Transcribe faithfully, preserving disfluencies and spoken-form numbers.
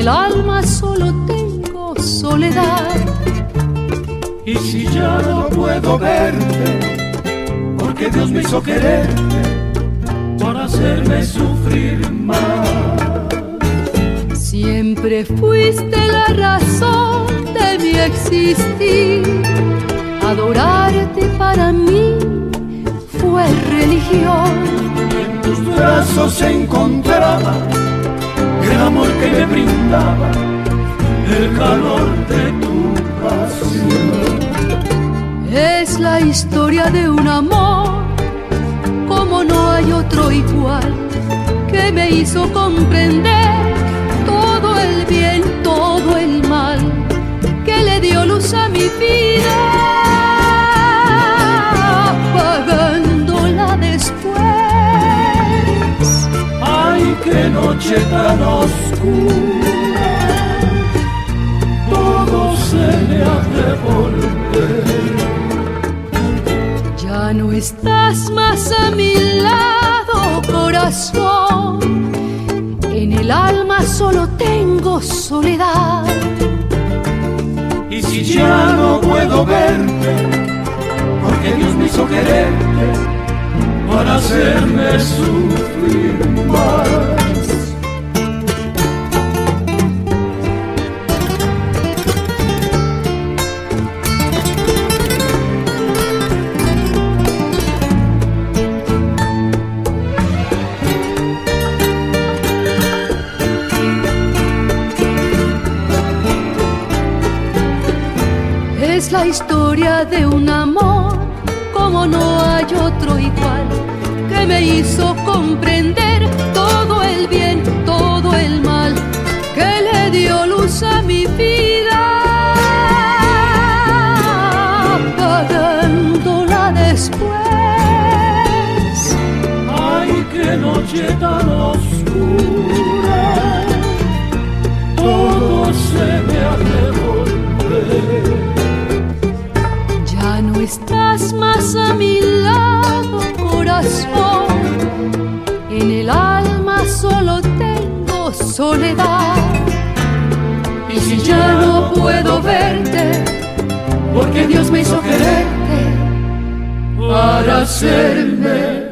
el alma solo tengo soledad. Y si ya no puedo verte, porque Dios me hizo quererte para hacerme sufrir más. Siempre fuiste la razón de mi existir. Adorarte para mí fue religión. En tus brazos se encontraba el amor que me brindaba, el calor de tu pasión. Es la historia de un amor como no hay otro igual, que me hizo comprender todo el bien, todo el mal, que le dio luz a mi vida, apagándola después. Ay, qué noche tan oscura, todo se me ha de volver. Ya no estás más a mi lado, corazón. En el alma solo tengo soledad. Y si ya no puedo verte, porque Dios me hizo quererte para hacerme sufrir más. Es la historia de un amor como no hay otro igual, que me hizo comprender todo el bien, todo el mal, que le dio luz a mi vida, apagándola después. Ay, qué noche tan oscura, todo se me ha de volver. Ya no estás más a mi lado, corazón. En el alma solo tengo soledad. Y si ya no puedo verte, porque Dios me hizo quererte para hacerme